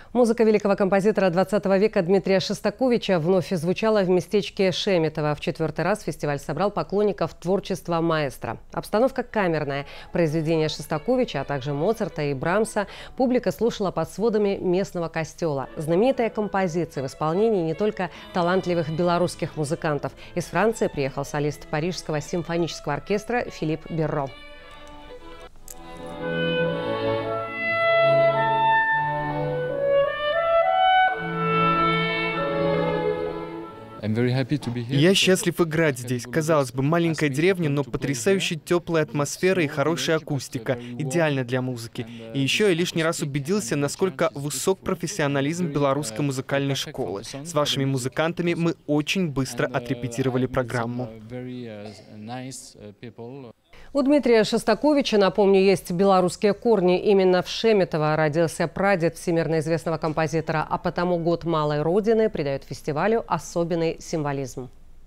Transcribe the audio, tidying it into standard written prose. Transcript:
Музыка великого композитора 20 века Дмитрия Шостаковича вновь звучала в местечке Шеметово. В 4-й раз фестиваль собрал поклонников творчества маэстро. Обстановка камерная. Произведения Шостаковича, а также Моцарта и Брамса публика слушала под сводами местного костела. Знаменитая композиция в исполнении не только талантливых белорусских музыкантов. Из Франции приехал солист Парижского симфонического оркестра Филипп Берро. Я счастлив играть здесь. Казалось бы, маленькая деревня, но потрясающе теплая атмосфера и хорошая акустика. Идеально для музыки. И еще я лишний раз убедился, насколько высок профессионализм белорусской музыкальной школы. С вашими музыкантами мы очень быстро отрепетировали программу. У Дмитрия Шостаковича, напомню, есть белорусские корни. Именно в Шеметово родился прадед всемирно известного композитора, а потому год малой родины придает фестивалю особенный символизм.